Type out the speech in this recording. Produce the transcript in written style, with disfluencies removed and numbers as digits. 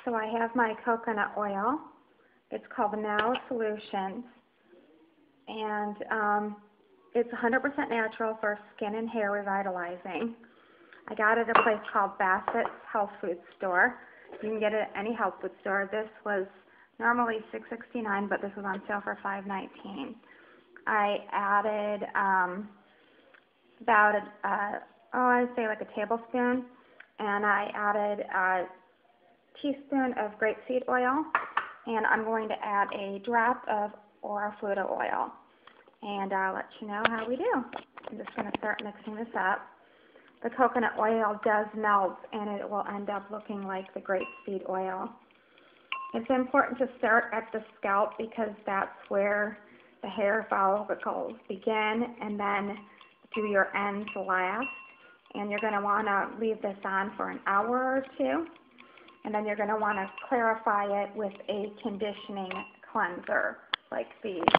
So I have my coconut oil. It's called Vanilla Solutions, and it's 100% natural for skin and hair revitalizing. I got it at a place called Bassett's Health Food Store. You can get it at any health food store. This was normally $6.69, but this was on sale for $5.19. I added about I'd say like a tablespoon, and I added a teaspoon of grapeseed oil, and I'm going to add a drop of Orafluta oil, and I'll let you know how we do. I'm just going to start mixing this up. The coconut oil does melt, and it will end up looking like the grapeseed oil. It's important to start at the scalp because that's where the hair follicles begin, and then do your ends last. And you're going to want to leave this on for an hour or two, and then you're going to want to clarify it with a conditioning cleanser like the